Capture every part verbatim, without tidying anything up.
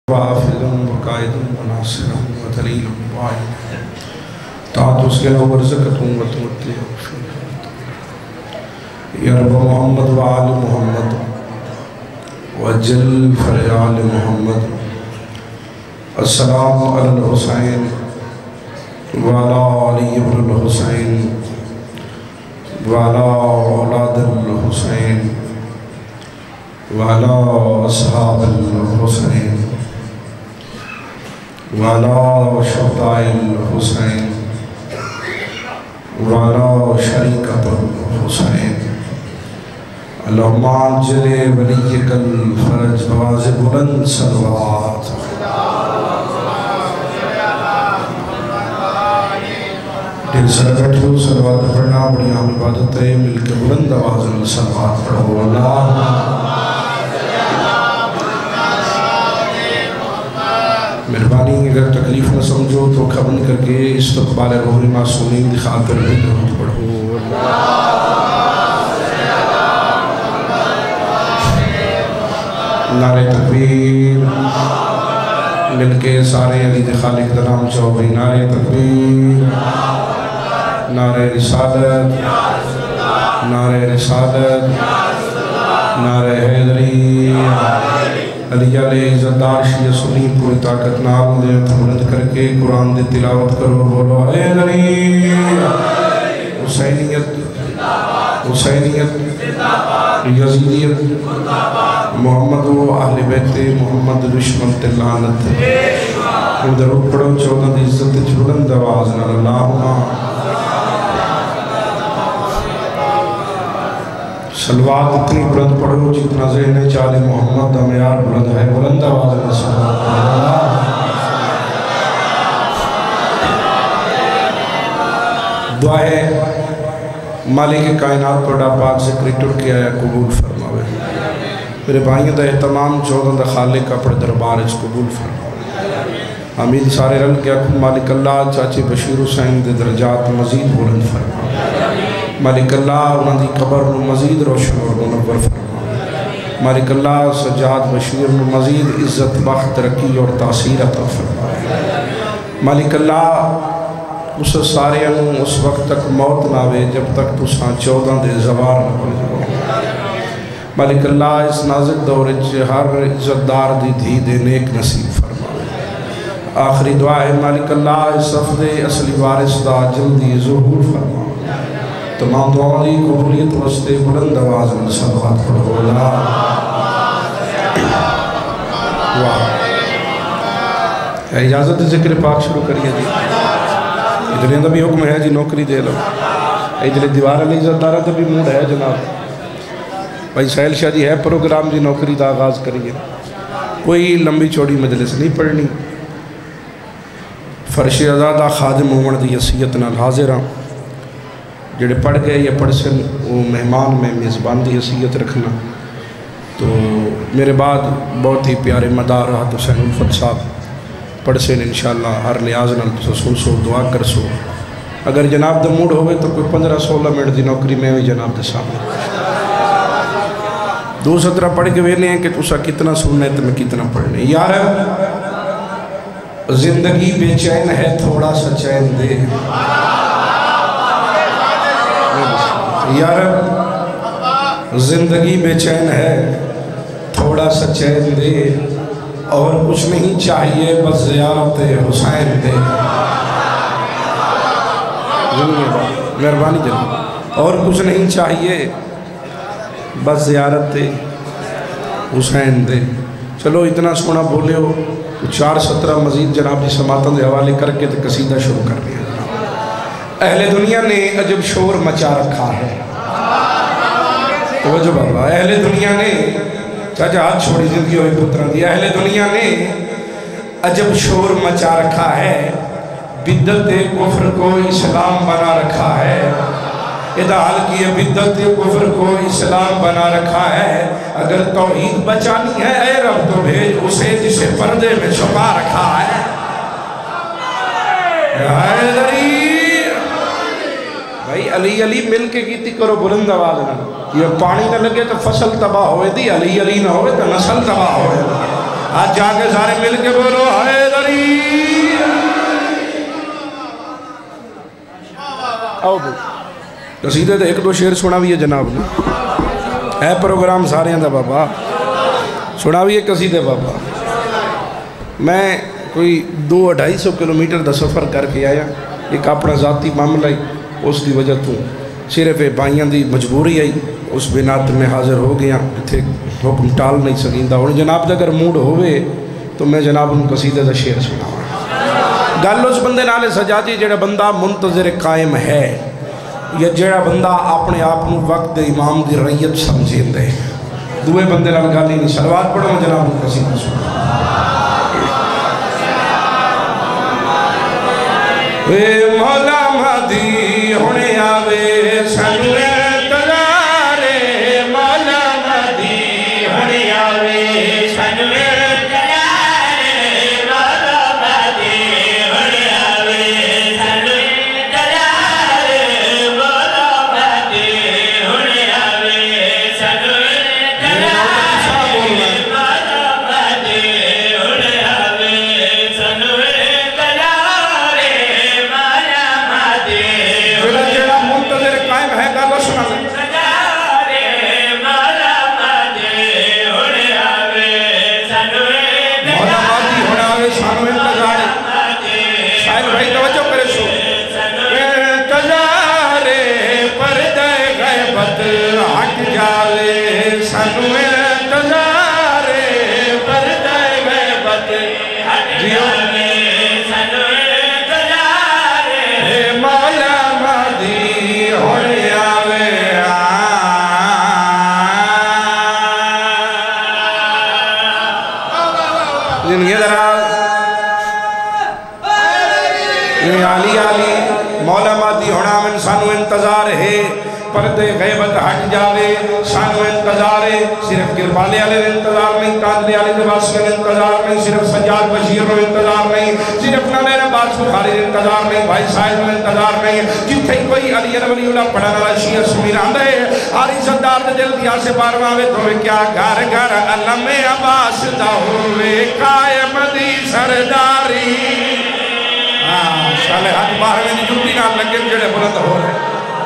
وحافظ وقائد وناصر ودلیل وعید تعت اس کے لئے ورزقت وطوتی یا رب محمد وآل محمد وجل فرعال محمد السلام علی الحسین وعلا علی ابن الحسین وعلا اولاد الحسین وعلا اصحاب الحسین وعلا شہداء الحسین وعلا شریکت الحسین اللہم عجل ولیک الفرج بواز بلند صلوات دل سر بیٹھو صلوات پڑھنا بڑی ہم عبادت ہے مل کے بلند آواز صلوات پڑھو اللہ مہربانی اگر تکلیف نہ سمجھو تو کھبن کر کے استقبال روح معصومین دکھا کر بھی درود پڑھو نعرہ تکبیر مل کے سارے علی خالق دا نام چوبری نعرہ تکبیر نعرہ رسالت نعرہ رسالت نعرہ حیدری علی علیہ عزتدار شیعہ سنی پوری طاقت نام دے بلند کر کے قرآن دے تلاوت کرو بولو حیدری حسینیت حسینیت یزیدیت محمد و اہل بیت محمد دشمن تلانت درود پڑھو چودہ دی عزت بلند آواز اللہم سلوات اتنی بلند پڑھو جتنا ذہن چال محمد دا معیار بلند ہے بلند آواز میں سلوات دعا ہے مالک کائنات پڑھا پاک ذکری ٹرکی آیا قبول فرماوے میرے بھائیوں دا احتمام چودہ دا خالق کا پر دربار اس قبول فرماوے امین سارے رل کیا مالک اللہ چاچے بشیر حسین دے درجات مزید بلند فرماوے مالک اللہ انہوں دی قبر نو مزید روشن اور منور فرمائے مالک اللہ سجاد بشیر نو مزید عزت بخت ترقی اور تاثیر عطا فرمائے مالک اللہ اس سارے انہوں اس وقت تک موت ناوے جب تک تو ساں چودہ دے زوار نہ ہو جاؤ مالک اللہ اس نازک دور ہر عزتدار دی دھی دے نیک نصیب فرمائے آخری دعا ہے مالک اللہ اس صفد اصلی وارث دا جلدی ظہور فرمائے تمام دعاوں دی قبولیت وستے بلند آواز میں صلوات پڑھو اللہ ہے اجازت ذکر پاک شروع کریے جی ادھر اندہ بھی حکم ہے جی نوکری دے لو ادھر دیوار علی عزت دارہ تو بھی موڈ ہے جناب بھائی سہیل شاہ جی ہے پروگرام جی نوکری دا آغاز کریے کوئی لمبی چوڑی مجلس نہیں پڑھنی فرش ازادہ خادم عمر دی حیثیت نال حاضر ہاں جڑے پڑھ گئے یا پڑھ سن وہ مہمان میں میزبان دی حیثیت رکھنا تو میرے بعد بہت ہی پیارے مدار راحت حسین الفت صاحب پڑھ سن انشاءاللہ ہر لحاظ نال تو سن سو دعا کر سو اگر جناب دا موڈ ہوئے تو کوئی پندرہ سولہ منٹ دی نوکری میں ہوئی جناب دے سامنے دو سترہ پڑھ کے وینے ہیں کہ تسا کتنا سننے تو میں کتنا پڑھنے یار زندگی بے چین ہے تھوڑا سا چین دے یا رب زندگی بے چین ہے تھوڑا سا چین دے اور کچھ نہیں چاہیے بس زیارت حسین دے مہربانی جناب اور کچھ نہیں چاہیے بس زیارت حسین دے چلو اتنا سونا بولے ہو تو چار سترہ مزید جناب جی سماعتوں دے حوالے کر کے تو قصیدہ شروع کر دیا اہل دنیا نے عجب شور مچا رکھا ہے توجہ بابا اہل دنیا نے چاچا ہاتھ چھوڑی زندگی ہوئی پترہ دی اہل دنیا نے عجب شور مچا رکھا ہے بدت کفر کو اسلام بنا رکھا ہے ادھال کی بدت کفر کو اسلام بنا رکھا ہے اگر توحید بچانی ہے اے رب تو بھیج اسے جسے پردے میں چھپا رکھا ہے حیدری بھائی علی علی مل کے کیتی کرو بلند آواز نہ یہ پانی نہ لگے تو فصل تباہ ہوئے دی علی علی نہ ہوئے تو نسل تباہ ہوئے آج جا کے سارے مل کے بولو حیدری آؤ بھو قصیدے دے ایک دو شعر سنا بھی ہے جناب نے ہے پروگرام سارے ہیں دا بابا سنا بھی ہے قصیدے بابا میں کوئی دو اڑھائی سو کلومیٹر دا سفر کر کے آیا ایک اپنا ذاتی معاملہ ہی اس دی وجہ تو صرف بھائیاں دی مجبوری آئی اس بنات میں حاضر ہو گیا تھے حکم ٹال نہیں سکیندہ اور جناب دا اگر موڈ ہوئے تو میں جناب ان قصیدے دا شعر سنا گل اس بندے نالے سجاتی جڑا بندہ منتظر قائم ہے یا جڑا بندہ اپنے آپ کو وقت امام دی ریت سمجھیں دے دوئے بندے نال گالی نہیں سلوات پڑھو جناب ان قصیدہ سنا اے مولا مہدی ہونے آوے سنوے تلارے مولا مہدی ہونے آوے سنوے تلارے مولا مہدی ہونے آوے سنوے تلارے مولا مہدی ہونے آوے سنوے تلارے مولا مہدی ہونے آوے سنوے علی علی مولا مہدی ہونا من سانو انتظار ہے پردے غیبت ہٹ جاوے سانو انتظار ہے صرف کربالے علی انتظار نہیں قادلے علی دباس میں انتظار نہیں صرف سجاد بشیر رو انتظار نہیں صرف نمیر عباس بخاری انتظار نہیں بھائی صاحب رو انتظار نہیں جتھے کوئی علی ولی اللہ پڑھانا والا شیعہ سمیر آندہ ہے آری صدار دے جلدی آسے بارواں وے تو کیا گھر گھر علم عباس دا ہوئے قائم دی سرداری شالے ہاتھ باہر میں جھوٹی نام لگے جڑے بلند ہو رہے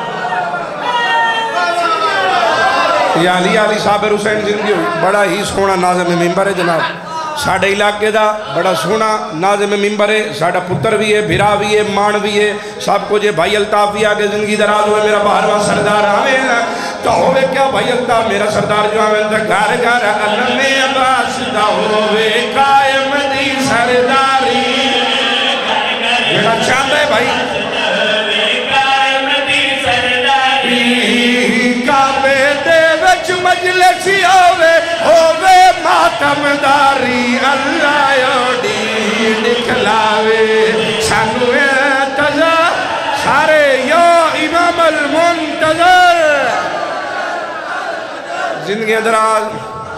یا علی علی صابر حسین زندگی ہوئی بڑا ہی سونا ناظم ممبر ہے جناب ساڑھے علاقے دا بڑا سونا ناظم ممبر ہے ساڑھا پتر بھی ہے بھرا بھی ہے مان بھی ہے سب کو جے بھائی الطاف بھی آگے زندگی دراز ہوئے میرا باہرواں سردار آمین تو ہوئے کیا بھائی الطاف میرا سردار جو آمین تھا گھر گھر علم عباس دا ہوئے قائم دی سرداری میرا چاہتا ہے بھائی کعبے دے وچ مجلسی ہوئے ہوئے ماتمداری اللہ یوڑی نکلاوے سانو انتظار سارے یا امام المنتظر زندگی دراز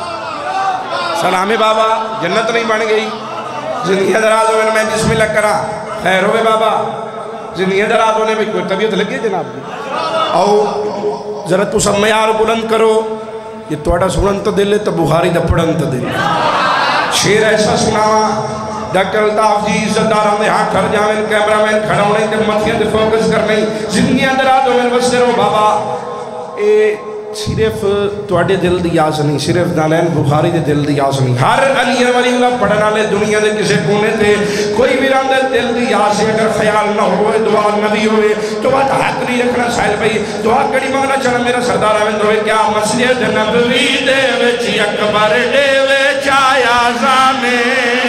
سلامی بابا جنت نہیں بن گئی زندگی دراز ہوئے میں بسم اللہ کرا خیر ہوئے بابا زندگی دراز ہونے میں کوئی طبیعت لگی جناب دی آؤ ذرا تو سب معیار بلند کرو یہ توڑا سنن تو دل ہے تو بخاری دا پڑھن تو دل شیر ایسا سناوا ڈاکٹر الطاف جی عزتداران دے ہاں کھر جاویں کیمرہ مین کھڑا ہونے تے متھیاں تے فوکس کرنے زندگی دراز ہوئے وستے رو بابا اے صرف توڑے دل دی آس نہیں صرف نالین بخاری دے دل دی آس نہیں ہر علی ولی اللہ پڑھنا لے دنیا دے کسے کونے تے کوئی بھی راندے دل دی آس اگر خیال نہ ہوئے دعا نبی ہوئے تو بات حق نہیں رکھنا سائل بھئی دعا کڑی مانگنا چاہنا میرا سردار آمین ہوئے کیا مسجد نبوی دے وچی اکبر دے وچ آیا زانے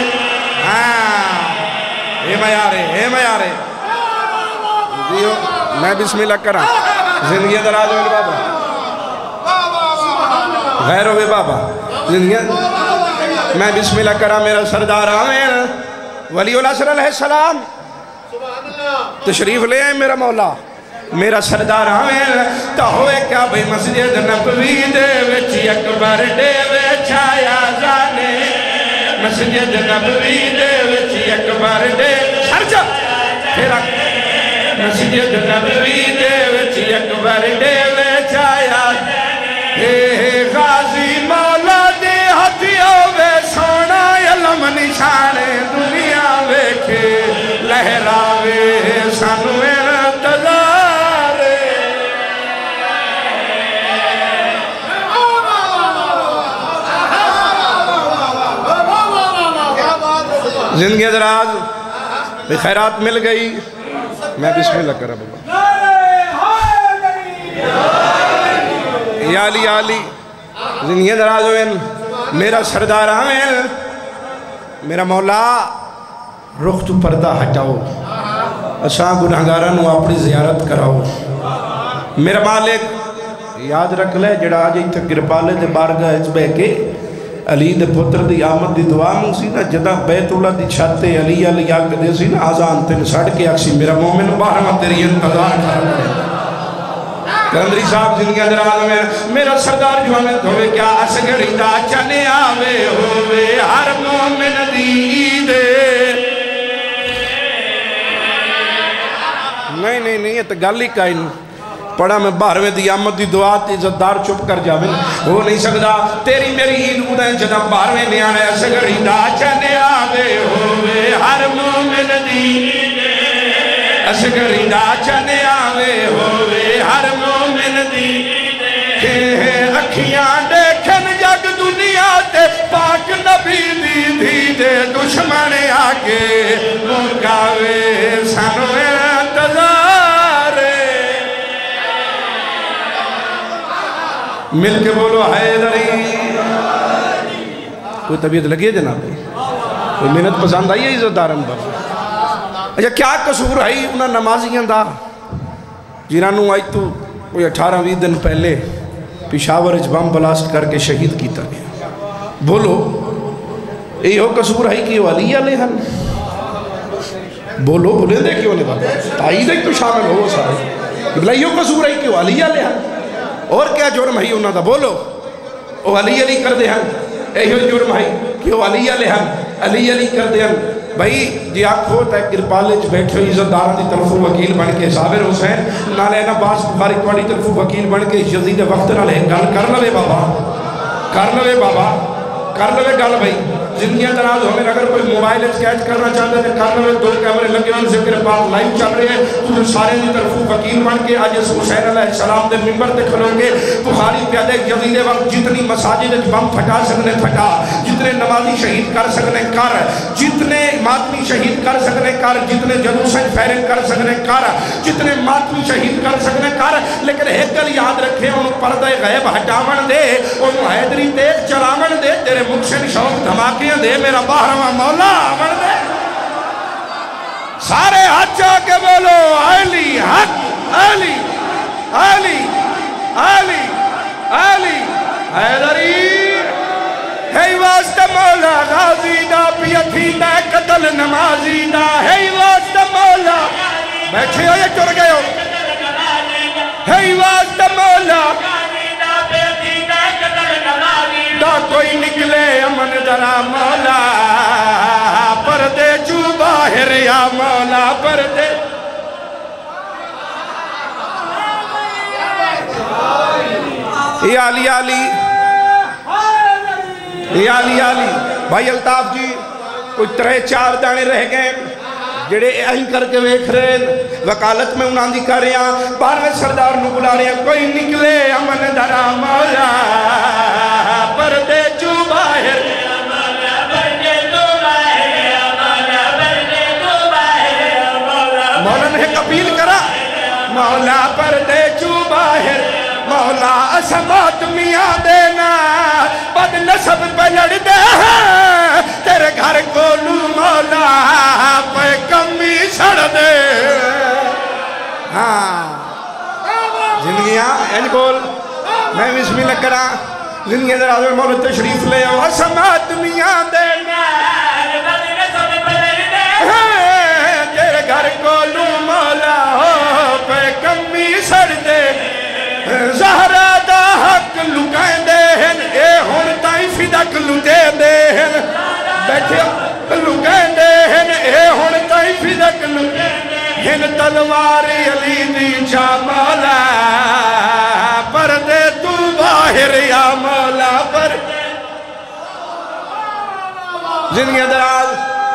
اے میارے اے میارے میں بسم اللہ کرا زندگی دراز ہوئے بابا غیر ہوئے بابا زندگی میں بسم اللہ کرا میرا سردار آمین ولی اللہ صلی اللہ علیہ السلام تشریف لے آئے میرا مولا میرا سردار آمین تا ہوئے کیا بھئی مسجد نبوی دے وچی اکبر دے وچ آیا زانے مسجد نبوی دے وچی اکبر دے سر جا پھر مسجد نبوی دے وچی اکبر دے وچ آیا اے غازی مولا دے ہتھیوں وے سونا زندگی دراز بھی خیرات مل گئی میں بسم اللہ کرا بابا یا علی یا علی زندگی دراز ہوئے میرا سردار آمین میرا مولا رخ تو پردہ ہٹاؤ اساں گناہگارانوں اپنی زیارت کراؤ میرا مالک یاد رکھ لے جڑا آج ایتھا گرپالے دے بارگاہ اس بے کے علی دے پتر دی آمد دی دعا موں سی نا جدا بیت اللہ دی چھاتے علی علی آگ دے سی نا آزان تین سڑ کے آکسی میرا مومن باہرہ تیری انتظار کر رہے کندری صاحب زندگی اندر آدم ہے میرا سردار جو ہمیں دھوے کیا اسگری دا چنے آوے ہوئے ہر مومن دی دے نہیں نہیں نہیں یہ تو گالی کائی نہیں پڑھا میں باہرویں دی آمد دی دعا تی عزتدار چپ کر جاویں ہو نہیں سکتا تیری میری عید اُدھیں جدا باہرویں نہیں آنے اسگری دا چنے آوے ہوئے ہر مومن دی دے اسگری دا چنے آوے ہوئے ہر مومن دی دے اکھیاں دیکھن جگ دنیا تے پاک نبی دی دی دے دشمن آگے مکاوے سانو انتظار مل کے بولو حیدری کوئی طبیعت لگی جناب کوئی محنت پسند آئی ہے عزت دارن پر اچھا کیا قصور ہے انہاں نمازیاں دا جنہوں آئی تو کوئی اٹھارہ وی دن پہلے پشاور اچ بم بلاسٹ کر کے شہید کیتا گیا بولو یہ ہو قصور ہے کہ وہ علی علیہ ہن بولو بولے دے کیوں نہیں بات تائید ایک تو شامل ہو سارے بلا یہ ہو قصور ہے کہ وہ علی علیہ ہن اور کیا جرم ہے انہاں دا بولو وہ علی علی کر دے ہن یہ ہو جرم ہے کہ وہ علی علیہ ہن علی علی کر دے ہن بھائی جی آپ کھوتا ہے کرپالج بیٹھے ہوئی عزت داران دی طرف وکیل بن کے صابر حسین نالین عباس بخاری توڑی طرف وکیل بن کے یزید وقت نہ لے گل کر لوے بابا کر لوے بابا کر لوے گل بھائی زندگیاں دراز ہمیں اگر کوئی موبائل اسکیچ کرنا چاہتے ہیں کر لوے دو کیمرے لگے ہیں ذکر پاک لائیو چل رہے ہیں تو سارے دی طرف وکیل بن کے آج حسین علیہ السلام دے ممبر تے کھلو گے بخاری پیادے یزید وقت جتنی مساجد بم پھٹا سکنے پھٹا جتنے نمازی شہید کر سکنے کر جتنے ماتمی شہید کر سکنے کر جتنے جلوسیں فیرن کر سکنے کر جتنے ماتمی شہید کر سکنے کر لیکن ایک گل یاد رکھے انہوں پردہ غیب ہٹاون دے انہوں حیدری تیز چلاون دے تیرے مکشن شوق دھماکے دے میرا باہرواں مولا آمن دے سارے حجا کے بولو علی حق علی علی علی علی حیدری ہے واسطہ مولا غازی دا پیتھی دا قتل نمازی دا ہے واسطہ مولا بیٹھے ہو یہ چڑ گئے ہو ہے واسطہ مولا دا کوئی نکلے امن درا مولا پردے چو باہر یا مولا پردے یا علی علی یا علی علی بھائی الطاف جی کوئی ترے چار دانے رہ گئے جڑے اہی کر کے ویکھ رہے وکالت میں انہاں دی کر رہے ہیں بارویں سردار نو بلا رہے ہیں کوئی نکلے امن درا مولا پردے چو باہر مولا نے ایک اپیل کرا مولا پردے چو باہر مولا اسمات میاں دینا بد نسب پہ لڑ دے تیرے گھر کو لو مولا پہ کمی سڑ دے ہاں زندگیاں این کول میں بسم اللہ کرا زندگی در آدھر مولا تشریف لے اسمات میاں دینا بد نسب پہ لڑ دے تیرے گھر کو لو مولا پہ کمی سڑ دے زہرہ دا حق لکائیں دے ہن اے ہون تائیں فدق لٹے دے ہن بیٹھے لکائیں دے ہن اے ہون تائیں فدق لٹے دے ہن تلوار علی دی جا مولا پردے تو باہر یا مولا پردے زندگی دراز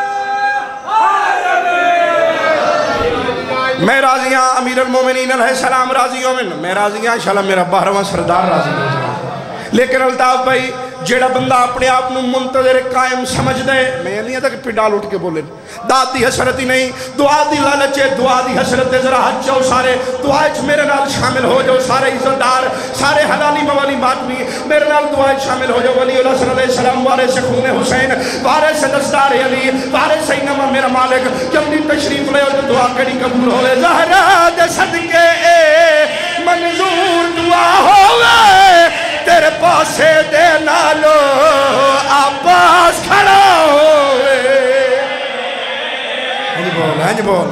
میں راضیاں امیر المومنین علیہ السلام راضی ہوں میں راضیاں انشاءاللہ میرا باہرواں سردار راضی ہوں لیکن الطاف بھائی جیڑا بندہ اپنے آپ نو منتظر قائم سمجھ دے، میں نہیں تھا کہ پڈال اٹھ کے بولے داد دی حسرت ہی نہیں، دعا دی لالچ ہے، دعا دی حسرت دے ذرا حج جاؤ سارے، دعا اچھ میرے نال شامل ہو جاؤ سارے عزت دار، سارے حلالی موالی ماتمی میرے نال دعا اچھ شامل ہو جاؤ، ولی اللہ صلی اللہ علیہ وسلم وارث خون حسین، وارث دستار علی، وارث انما میرا مالک، جلدی تشریف لے اور دعا کری قبول ہوئے، زہرا دے صدقے منظور دعا ہوئے، تیرے پاسے دے نالو عباس کھڑا ہوئے۔ ہنج بول ہنج بول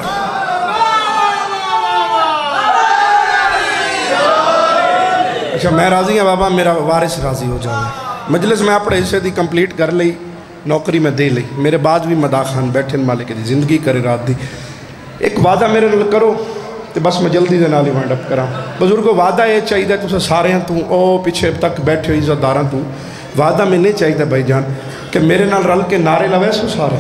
اچھا میں راضی ہوں بابا، میرا وارث راضی ہو جائے، مجلس میں اپنے حصے دی کمپلیٹ کر لئی، نوکری میں دے لئی، میرے بعد بھی مدا خان بیٹھے مالک دی زندگی کرے رات دی، ایک وعدہ میرے نال کرو تو بس میں جلدی دے نال ہی وائنڈ اپ کراں۔ بزرگو وعدہ یہ چاہیے تُسے سارے ہیں تو او پیچھے تک بیٹھے عزت داراں تو وعدہ میں نہیں چاہیے بھائی جان کہ میرے نال رل کے نعرے لوے سو سارے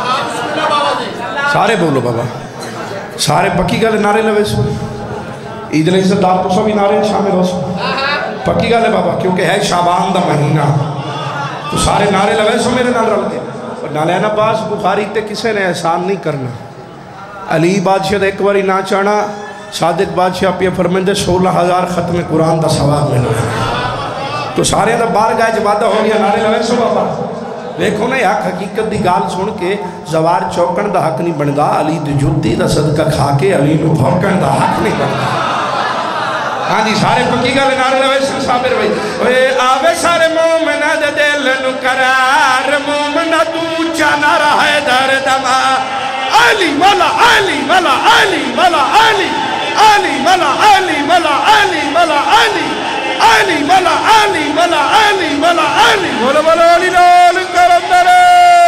سارے بولو بابا، سارے پکی گالے نعرے لوے سو، عید عزت دار تو سبھی نعرے شامل ہو سو، پکی گالے بابا کیونکہ ہے شعبان دا مہینہ، تو سارے نعرے لوے سو میرے نال رل کے، اور نالین عباس بخاری تے کسے نے احسان نہیں کرنا، علی بادشاہ ایک باری نہ چانا، صادق بادشاہ پہ فرمائندے سولہ ہزار ختم قرآن دا ثواب ملا، تو سارے دا بار گائے جبادہ ہو گیا نعرے لوے سو بابا، دیکھو نا حق حقیقت دی گال سن کے زوار چوکن دا حق نہیں بندا، علی دی جدی دا صدقہ کھا کے علی نو بھوکن دا حق نہیں بندا۔ ہاں جی سارے پکی گالے نعرے لوے سن صابر بھائی، اے آوے سارے مومنہ دے دل نو قرار، مومنہ تو چانا رہے در دما، علی مولا علی مولا علی مولا علی علی مولا علی مولا علی مولا علی علی مولا علی مولا علی مولا علی مولا مولا علی نال کرم درے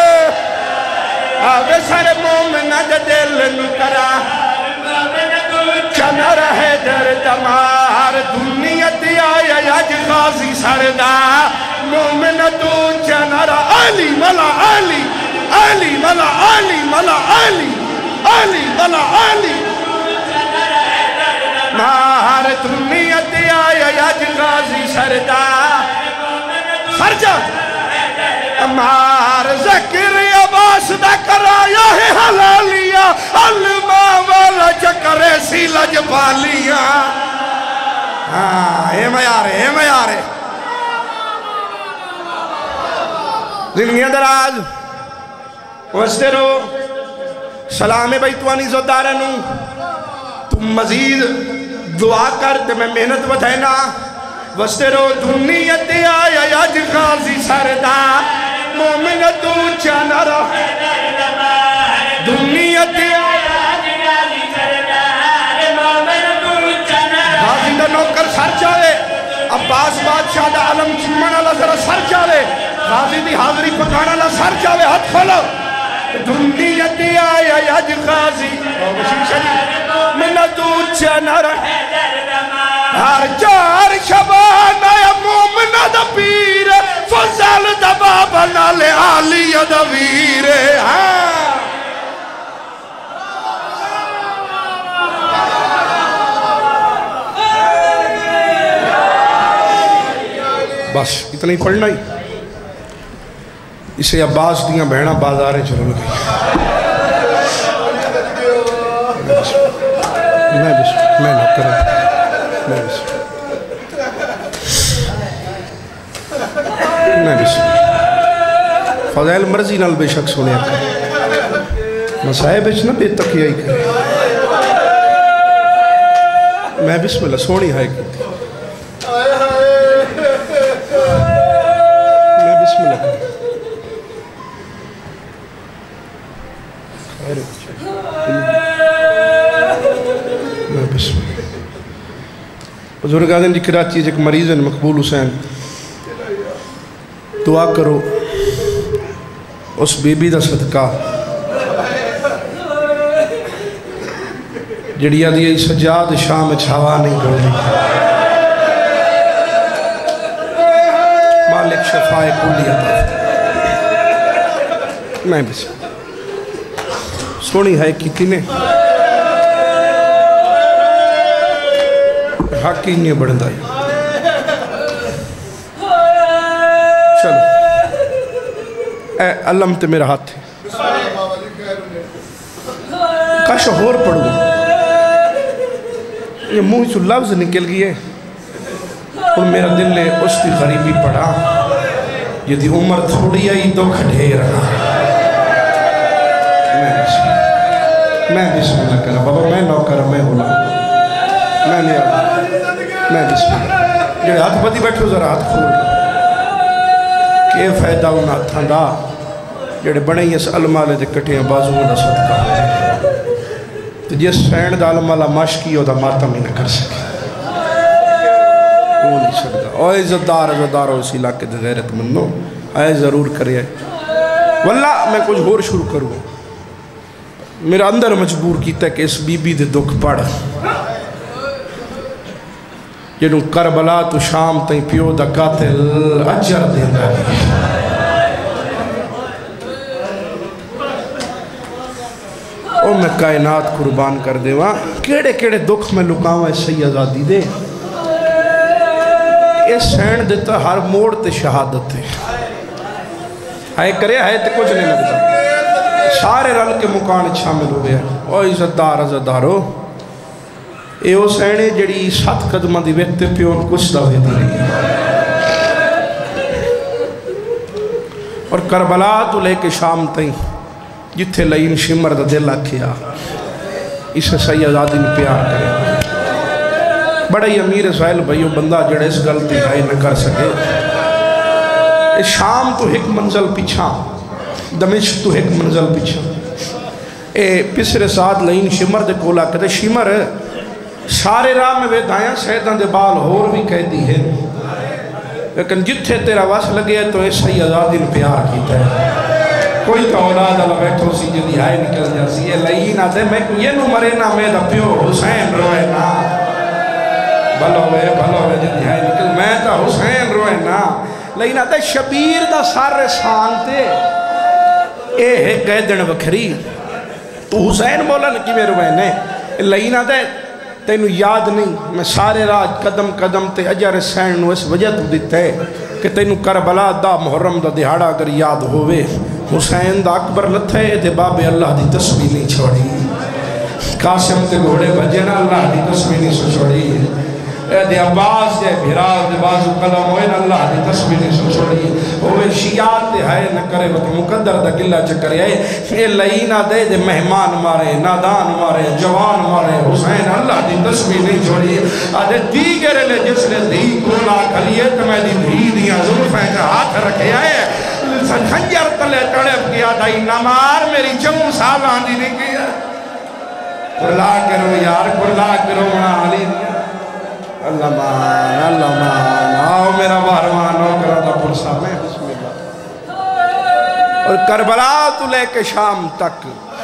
آوے سارے مومنہ دے دل نو قرار، چنا رہے در دمار، دنیا دی آیا یج غازی سردا، مومنہ تو چنا رہا علی مولا علی علی مولا علی مولا علی علی مولا علی مار دنیا دی آیا یج غازی سردا، خرجہ مار ذکر عباس دا کرایا ہے حلالیا، علمہ والا چکرے سی لجبالیا، ہاں اے میارے اے میارے زندگی دراز وستے رو سلام بیتوانی زدارنو، تم مزید دعا کر تے میں محنت بدھینا، وستے رو دنیا تے آیا یج غازی سردا، مومن تو چانا رہا دنیا تے آیا یج غازی سردا، مومن تو چانا رہا غازی دا نوکر سر چاہے، عباس بادشاہ دا علم چمن اللہ ذرا سر چاہے، غازی دی حاضری پکانا اللہ سر چاہے، ہاتھ کھولو دنیا تے آیا یج غازی من تو چانا رہا ہر چار شبان آیا مومنہ دا پیر، فضل دا بابا نالے آلی دا ویر، بس اتنا ہی پڑھنا ہی، اسے عباس دیاں بہنہ بازاریں چلو لگئی، میں بس میں نہ کروں میں بس میں بس فضائل مرضی نال بے شک سنے کر مسائب اچھ نہ بے تقیائی کرے، میں بسم اللہ سونی ہائے کی تھی، میں بسم اللہ کریں میں بسم اللہ بزرگ آدھن جی کراچی ایک مریض ہیں مقبول حسین، دعا کرو اس بی بی دا صدقہ جڑیا دی سجاد شام چھاوا نہیں کر دی، مالک شفائے کلی عطا، میں بس سونی ہے کی تینے حق ہی نہیں بڑھتا ہے، چلو اے علم تے میرا ہاتھ ہے کاش اور پڑھوں یہ منہ سے لفظ نکل گئے اور میرا دل نے اس کی غریبی پڑھا یہ دی عمر تھوڑی آئی تو کھڑے رہا میں بسم اللہ کرا بابا میں نو کرا میں بولا میں نہیں آتا میں بسم اللہ جڑے ہاتھ بدی بیٹھو ذرا ہاتھ کھول کہ فائدہ انہا ہاتھاں دا جڑے بڑے اس علمالے دے کٹیاں بازوں دا صدقہ تو جس سین دا علمالہ ماشکی ہو دا ماتم ہی نہ کر سکے وہ نہیں سکتا اوہ عزت دار عزت دار ہو اس علاقے دے غیرت منو آئے ضرور کرے واللہ میں کچھ اور شروع کروں میرا اندر مجبور کیتا ہے کہ اس بی بی دے دکھ پڑھ جنہوں کربلا تو شام تائیں پیو دا قاتل اجر دیندہ ہے او میں کائنات قربان کر دے وہاں کیڑے کیڑے دکھ میں لکاؤں اس سی آزادی دے اس سین دیتا ہر موڑ تے شہادت ہے آئے کرے آئے تے کچھ نہیں لگتا سارے رل کے مکان شامل ہو گیا او عزت دار عزت دارو اے او سینے جڑی سات قدمہ دی ویکتے پیون کچھ دا ہوئی دی رہی اور کربلا تو لے کے شام تائیں جتھے لئین شمر دا دل آکھیا اسے سید آدم پیار کرے بڑا ہی امیر اسرائیل بھائیو بندہ جڑے اس غلطی آئی نہ کر سکے اے شام تو ایک منزل پیچھا دمشق تو ایک منزل پیچھا اے پسر ساتھ لئین شمر دے کولا کہتے شمر سارے راہ میں ویدائیاں سیدان دے بال ہور بھی کہہ دی ہے لیکن جتھے تیرا واس لگے تو اس سید آدم پیار کیتا ہے کوئی تو اولاد اللہ بیٹھو سی جدی آئے نکل جاسی اے لئین آتے میں کو یہ نو مرے نا میں دا پیو حسین روئے نا بھلو ہے بھلو ہے جدی آئے نکل میں تا حسین روئے نا لئین آتے شبیر دا سارے سانتے اے ہے قیدن وکھری تو حسین مولا نکی میں روئے نے لئین آتے تینو یاد نہیں میں سارے راج قدم قدم تے اجر سین نو اس وجہ تو دیتے کہ تینو کربلا دا محرم دا دہاڑا اگر یاد ہوئے حسین دا اکبر لتھے دے باب اللہ دی تسبیح نہیں چھوڑی قاسم تے گھوڑے بجینا اللہ دی تسبیح نہیں چھوڑی اے دے عباس دے بھراز دے بازو قلم ہوئے اللہ دی تسبیح نہیں چھوڑی ہوئے شیعات دے ہائے نہ کرے وقت مقدر دا گلہ چکرے اے لئینہ دے دے مہمان مارے نادان مارے جوان مارے حسین اللہ دی تسبیح نہیں چھوڑی آدھے دیگر لے جس نے دی کولا کلیے تمہیں دی دھی دیا ظلفیں کا ہاتھ رکھے آئے خنجر تلے تڑپ کیا دائی نمار میری چمو سالان دی نہیں کیا کرلا کرو یار کرلا کرو منا علی دیا اللہ مان اللہ مان آؤ میرا بارمان ہو کرا دا پرسا میں بسم اللہ اور کربلا تو لے کے شام تک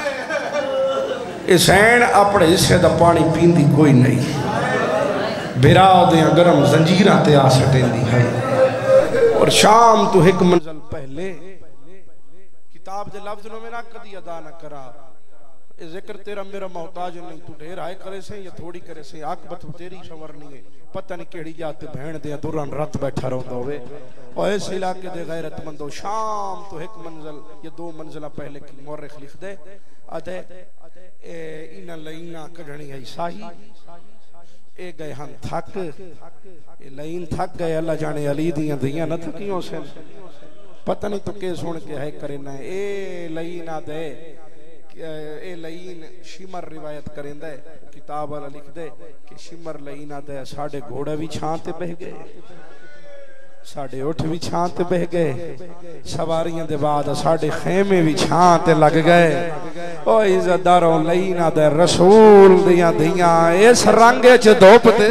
اسین اپنے حصے دا پانی پین دی کوئی نہیں بھراؤ دیاں گرم زنجیرہ تے آ سٹیں دی ہے اور شام تو ایک منزل پہلے کتاب دے لفظ نو میں نہ کدی ادا نہ کرا اے ذکر تیرا میرا محتاج نہیں تو ڈھیر آئے کرے سے یا تھوڑی کرے سے آقبت تیری شورنی ہے پتہ نہیں کیڑی جاتے بہن دیا دوران رات بیٹھا رہتا ہوئے اور اس علاقے دے غیرت مندو شام تو ایک منزل یا دو منزلہ پہلے کی مورخ لکھ دے آدھے اینا لئینا کڑھنی ہے ساہی اے گئے ہم تھک اے لئین تھک گئے اللہ جانے علی دیاں دیاں نہ تھکیوں سے پتہ نہیں تو کیس ہونے کے ہے کریں نہ اے لئین آدھے اے لئین شمر روایت کریں دے کتاب والا لکھ دے کہ شمر لئین آدھے ساڑھے گھوڑا بھی چھانتے بہ گئے ساڑھے اٹھ بھی چھانتے بہ گئے سواریاں دے بعد ساڑھے خیمے بھی چھانتے لگ گئے او عزت داروں لئین آدھے رسول دیاں دیاں اس رنگے چھ دھوپ دے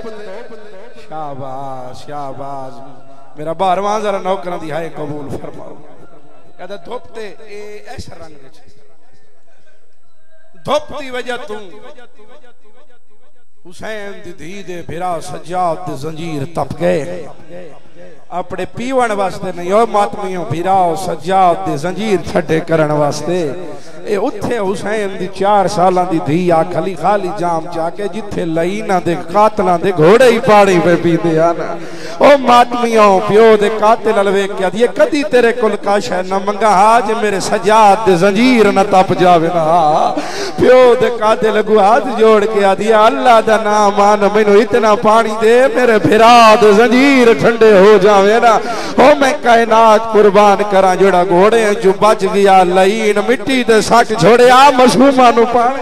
شاباز شاباز میرا بارواں ذرا نوکرہ دی ہائے قبول فرماؤ کہتا دھوپ دے ایس رنگے چھ دھوپ دی وجہ تم حسین دی دھی دے بھرا سجاد دے زنجیر تپ گئے اپنے پیون واسطے نہیں او ماتمیوں بھرا سجاد دے زنجیر چھڑے کرن واسطے اے اتھے حسین دی چار سالاں دی دھی آ کھلی خالی جام چاہ کے جتھے لئینا دے قاتلاں دے گھوڑے ہی پاڑی پہ پی دے آنا او ماتمیوں پیو دے قاتل الوے کیا دیئے کدی تیرے کل کاش ہے نہ منگا ہاج میرے سجاد دے زنجیر نہ تپ جاوے نا پیو دے قاتل لگو ہاتھ جوڑ کے آدیا اللہ دا نام آن مینو اتنا پانی دے میرے بھرا دے زنجیر ٹھنڈے ہو جاوے نا او میں کائنات قربان کرا جوڑا گھوڑے جو بچ گیا لئین مٹی دے ساٹھ چھوڑے آ مسلمانو پانے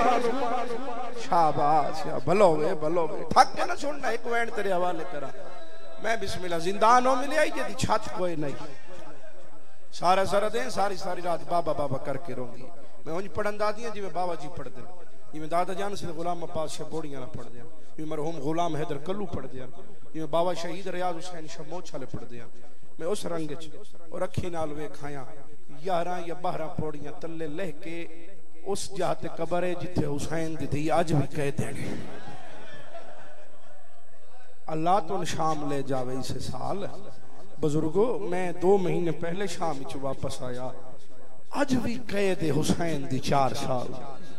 شاباش بھلو وے بھلو وے تھک کے نہ سننا ایک وین تیرے حوالے کرا میں بسم اللہ زندانوں ملے آئی جدی چھت کوئی نہیں سارا سارا دیں ساری ساری رات بابا بابا کر کے رہوں گی میں انج پڑھن دادی ہیں جی میں بابا جی پڑھ دیں یہ میں دادا جان سے غلام عباس شاہ بوڑیاں نہ پڑھ دیں یہ مرحوم غلام حیدر کلو پڑھ دیں یہ میں بابا شہید ریاض حسین شاہ موچھالے پڑھ دیں میں اس رنگ اور رکھی نالوے کھایاں یاراں یا بہراں پوڑیاں تلے لہ کے اس جاتے قبرے جتھے حسین دی تھی آج بھی کہہ دینے اللہ تو شام لے جاوے اسے سال بزرگو میں دو مہینے پہلے شام چ واپس آیا آج بھی قید حسین دی چار سال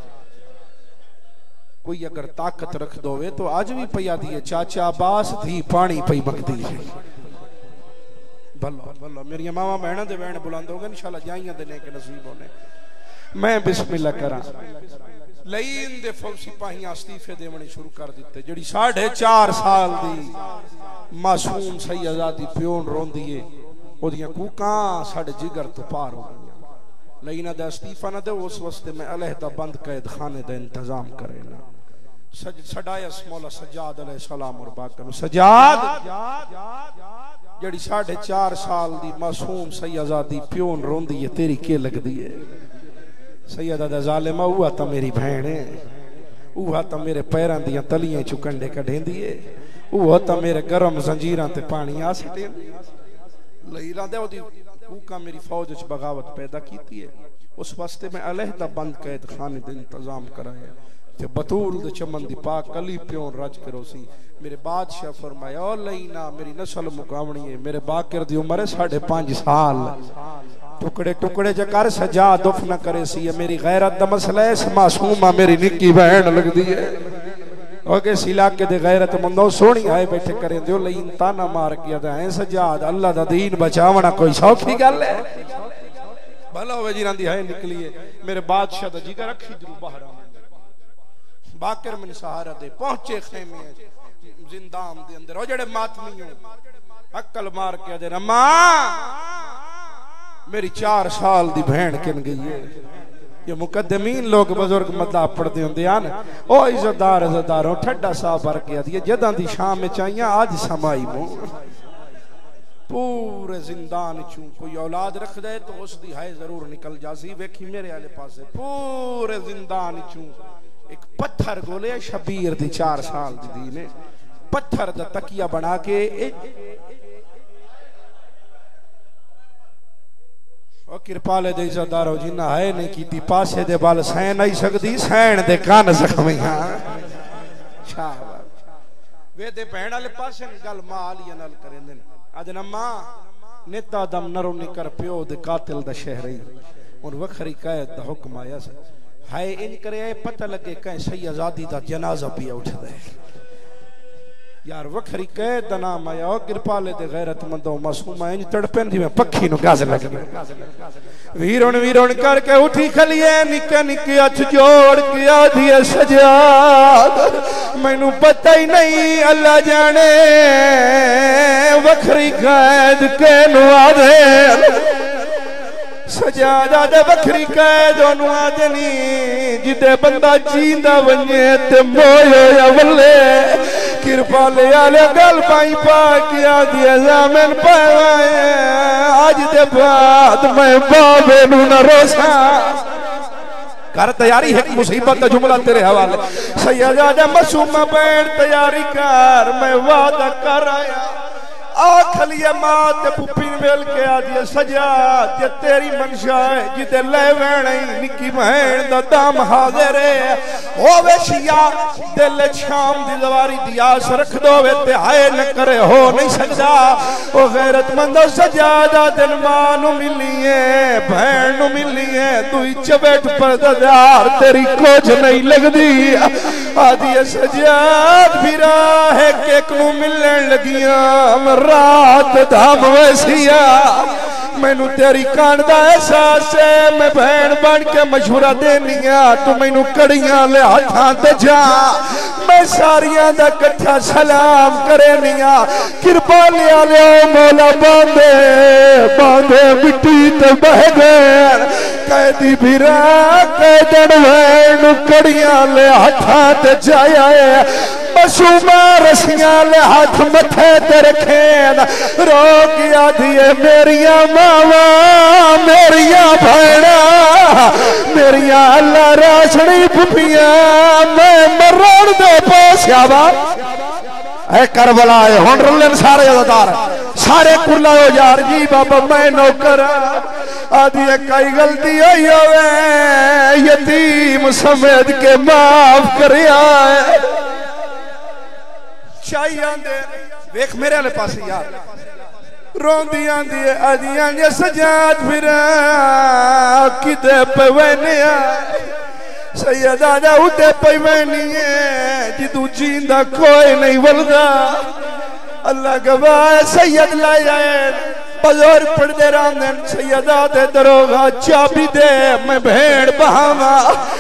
کوئی اگر طاقت رکھ دوے تو آج بھی پیا دیئے چاچا عباس تھی پانی پئی مکدی ہے بھلا بھلا میری ماما بہنہ دے بہن بلند ہوگا انشاءاللہ جائیاں دینے کے نصیب ہونے میں بسم اللہ کرا لئین دے فوسی پاہیاں استیفے دے منی شروع کر دیتے جڑی ساڑھے چار سال دی معصوم سیدادی پیون رون دیئے او دیاں کوکاں ساڑھے جگر تو پار ہو گئی لئینہ دے استیفہ نہ دے اس وستے میں علیحدہ بند قید خانے دے انتظام کرے نا سجایا مولا سجاد علیہ السلام اور باقر سجاد جڑی ساڑھے چار سال دی معصوم سیدادی پیون رون دیئے تیری کے لگ دیئے سیدہ دا ظالمہ ہوا تا میری بھینے ہوا تا میرے پیران دیاں تلیاں چکنڈے کڑھیں دیئے ہوا تا میرے گرم زنجیران تے پانی آسٹیں لئیران دے ہو دی کوکا میری فوج اچھ بغاوت پیدا کیتی ہے اس واسطے میں علیحدہ بند قید خانے دے انتظام کرائے تے بطول دے چمن دی پاک کلی پیون رج کرو سی میرے بادشاہ فرمایا او لئینا میری نسل مقامنی ہے میرے باکر دی عمر ہے ساڑھے پانچ سال ٹکڑے ٹکڑے جکار سجا دف نہ کرے سی میری غیرت دا مسئلہ ہے اس معصومہ میری نکی بہن لگ دی ہے اوکے اس علاقے دے غیرت مندوں سونی آئے بیٹھے کریں دیو لئین تانا مار کیا دا ہے سجاد اللہ دا دین بچاونا کوئی سوکھی گل ہے بھلا ہوئے جی راندی ہے نکلیے میرے بادشاہ دا جگر رکھی درو باہر باکر من سہارہ دے پہنچے خیمے زندام دے اندر او جڑے ماتمیوں عقل مار کیا دے ماں میری چار سال دی بہن کن گئی ہے یہ مقدمین لوگ بزرگ مدعا پڑھتے ہوں دیان او عزتدار عزتداروں ٹھڈا سا بھر کیا دیا جداں دی شام میں چاہیاں آج سمائی موں پورے زندان چون کوئی اولاد رکھ دے تو اس دی ہائے ضرور نکل جاسی ویکھی میرے آلے پاس ہے پورے زندان چون ایک پتھر گولے شبیر دی چار سال دی دینے پتھر دا تکیہ بنا کے او کرپالے دے عزتدارو جنہ ہے نہیں کیتی پاسے دے بال سین آئی سکتی سین دے کان زخمی ہاں شاہ وے دے بہن آلے پاسے گل ماں آلی نال کریں دن آدھنا ماں نیتا دم نرو نکر پیو دے قاتل دا شہری اور وکھری قید دا حکم آیا سے ہائے ان کرے آئے پتہ لگے کہیں سیدادی دا جنازہ پیا اٹھ دے یار وکھری قید دا نام آیا او گرپالے دے غیرت مندوں معصومہ انج تڑپن دی میں پکھی نو گاز لگ گئے ویرون ویرون کر کے اٹھی کھلیے نکے نکے اچھ جوڑ کے آدھی سجاد میں نو پتہ ہی نہیں اللہ جانے وکھری قید کے نو آدھے سجادہ دے وکھری قید انو آدھنی جدے بندہ چیندہ ونجے تے مویو یا ولے کرپالے آلے گل پائی پاکی آدھی ازامن پائے آج دے بعد میں بابے نو نہ روسا کر تیاری ہے مصیبت جملہ تیرے حوالے سیدہ معصومہ بین تیاری کر میں وعدہ کر آیا آکھلیے ماں تے پپین ویل کے آدھی سجاد یہ تیری منشا ہے جتے لے وینئی نکی بہن دا دام حاضر ہے ہووے شیعہ دل شام دی زواری دیاس رکھ دو وے تے آئے نہ کرے ہو نہیں سکتا او غیرت مندو سجادہ دل مانو ملیے بہن نو ملیے دوئی چبیٹ پرددار تیری کوچ نہیں لگ دی آدھی سجاد بھی راہ ایک نو ملن لگیاں رات دھام ویسیا میں نو تیری کاندہ احساس ہے میں بہن بن کے مشورہ دینیا تو میں نو کڑیاں لے ہاتھاں تے جا میں ساریاں دا کٹھا سلام کرے نیا کرپا لیا لیا مولا باندے باندے مٹی تے بہ گئے قیدی بھیرا قیدن وین کڑیاں لے ہاتھاں تے جایا ہے مسومہ رسیاں لے ہاتھ متھے تے رکھین رو کیا دیئے میریاں ماما میریاں بھائنا میریاں اللہ راشنی پھپیاں میں مرون دے پوسیا با اے کربلا ہے ہون رلن سارے عددار سارے کرلا ہو یار جی بابا میں نوکر آدھی کئی غلطی ہوئی ہوئے یتیم سمجھ کے معاف کرے آئے چاہیے دے ویک میرے علیہ پاس یار رون دیاں دیئے آدھیاں یہ سجاد پھر کدے پہ وینے آئے سید آجا ہوتے پہ وینے جدو جیندہ کوئی نہیں ولدا اللہ گواہ سید لائے آئے بزور پڑ دے راندن سیدہ دے دروگا چابی دے میں بھیڑ بہاما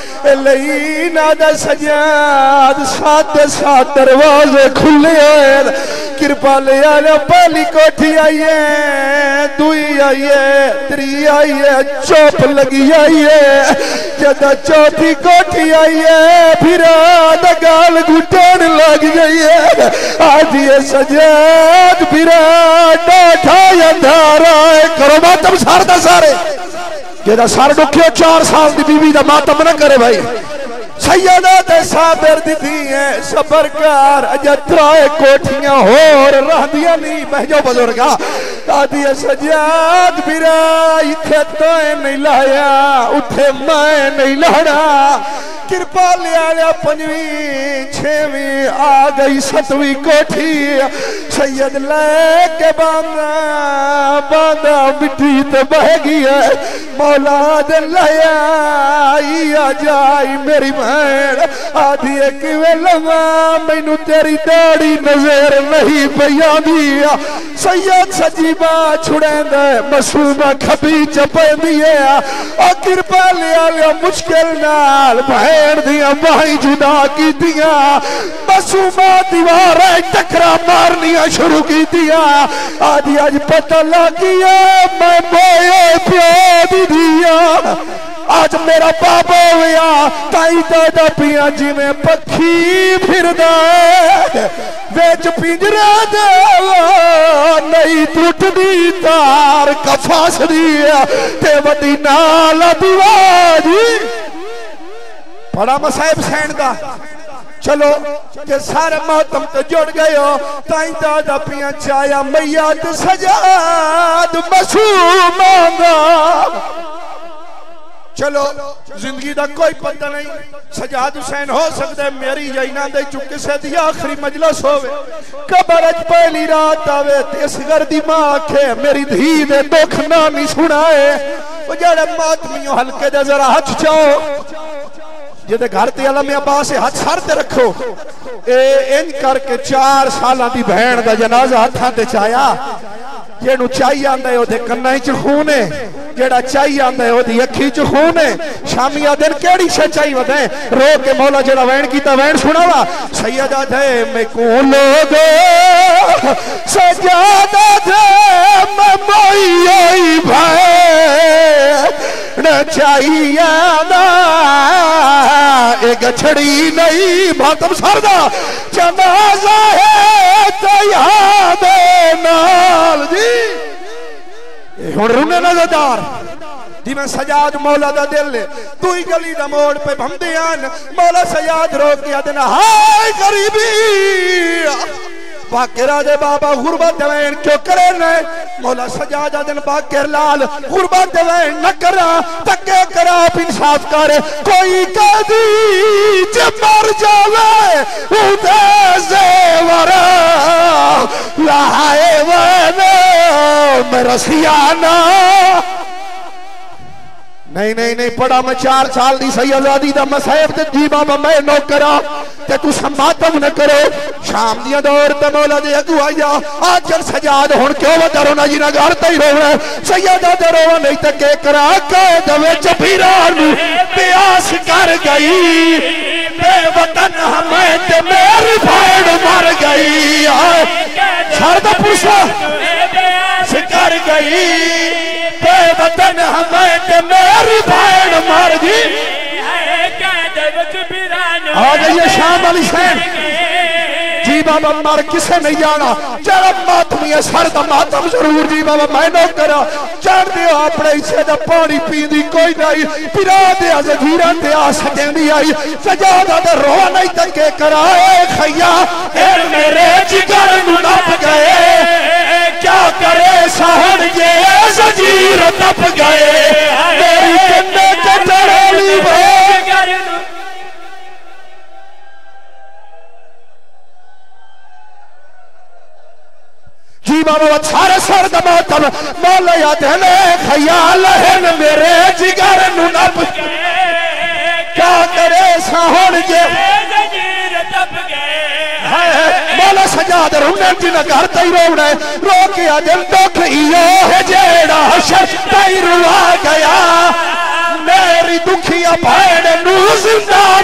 لئی نادہ سجاد ساتھ ساتھ دروازے کھلے آئے کرپا لے آلے پہلی کوٹھی آئیے دوئی آئیے تری آئیے چوپ لگی آئیے جدہ چوتھی کوٹھی آئیے پھر آدھا گال گھٹان لگ جائیے آدھیے سجاد پھر ڈاٹھا یا دھارا ہے کرو ماتم سار دا سارے جدہ سار ڈکھے چار سال دی بیوی دا ماتم نہ کرے بھائی سیدہ دے صابر دی دیئے صبرکار اجا ترائے کوٹھیاں ہور رہ دیا نہیں بہجو بزرگا آدھی سجاد برائی تھے توئے نہیں لایا اٹھے میں نہیں لڑا کرپا لیا لیا پنجویں چھویں آ گئی ستویں کوٹھی سید لے کے باندھا باندھا مٹی تو بہ گیا مولا دن لیا آئی آجائی میری بہن آدھی ایکویں لمحہ میں نو تیری داڑی نظر نہیں پیا دیا سید سجیبہ چھڑیں دے مسومہ کھبی چپے دیئے اور کرپا لیا لیا مشکل نال بہن دیا بھائی جدا کی دیا مسومہ دیواریں ٹکرا مارنیا شروع کی دیا آدھی آج پتہ لگیا میں موئے پیو دی دیا آج میرا بابا ہویا تائی دادا پیا جی میں پکھی پھر دائے ویچ پنجرہ دے نہیں ٹوٹ دی تار کفاس دیا تے وڈی نالا دیواجی پڑا مسائب سین دا چلو کہ سارے ماتم تو جڑ گئے ہو تائیں دادا پیا چایا میاد سجاد مسومان دا چلو زندگی دا کوئی پتہ نہیں سجاد حسین ہو سکتا ہے میری جائنہ دے چکے سے دی آخری مجلس ہوئے قبر اج پہلی رات آوے تیس گردی ماں آکھے میری دھی دے دکھ نامی سنائے وہ جڑے ماتمیوں ہلکے دے ذرا ہچ چاہو جدے گھر تے علم عباس سے ہاتھ سار تے رکھو اے ان کر کے چار سالہ دی بہن دا جنازہ ہاتھاں تے چایا جیڑو چاہی آندہ ہے وہ دے کنائی چھ خونے جیڑا چاہی آندہ ہے وہ دی اکھی چھ خونے شامی آدھن کیڑی شہ چاہی ودیں رو کے مولا جیڑا وین کیتا وین سناوا سیدہ دے میں کون لوگو سجادہ دے میں موئی آئی بھائے نہ چاہی آنا ایک چھڑی نہیں بھاتم سردہ جنازہ ہے تو یاد نال جی ہون رونے نظردار دی میں سجاد مولا دا دل لے تو ہی گلی دا موڑ پہ بھمدیان مولا سجاد رو کیا دینا ہائے قریبی باقرہ دے بابا غربت دوین کیوں کرے نے مولا سجادہ دن باقر لال غربت دوین نہ کرا تکے کرا آپ انصاف کرے کوئی قیدی جب مر جاوے اودے زیورہ لہائے وینے میرا سیانہ نہیں نہیں نہیں پڑھا میں چار سال دی سی آزادی دا مسائب تے جی بابا میں نو کرا تے تو سماتم نہ کرو شام دیا دور تے مولا دے اگو آیا آج جل سجاد ہون کیوں وطا رونا جینا گھارتا ہی رونا سیدہ دے رونا نہیں تے کہ کرا قید میں چپیرانو پیاس کر گئی بے وطن ہمیں تے میری بھائڑ مر گئی شاردہ پوچھا کر گئی بے وطن ہمیں تے میری بھائڑ مر گئی آگئی یہ شام علی سین جی بابا مر کسے نہیں جانا جرب ماتمی ہے سر دا ماتم ضرور جی بابا میں نو کرا چڑھ دیو اپنے اسے دا پانی پی دی کوئی نہیں پیرا دیا زگیرہ دیا سجن دی آئی سجادہ دا روح نہیں تکے کرا اے خیا اے میرے جگر نپ گئے کیا کرے سہن یہ زجیر تپ گئے میری کنے کے تڑیلی بھے جی بابا سارے سر دماتم مولا یاد ہے خیال ہے میرے جگر نپ کیا کرے سہن یہ مولا سجاد رونے جنہ گھر تی رونے رو کے آجن دکھ ایو ہے جیڑا حشر تی روا گیا میری دکھیا بھائن نو زندہ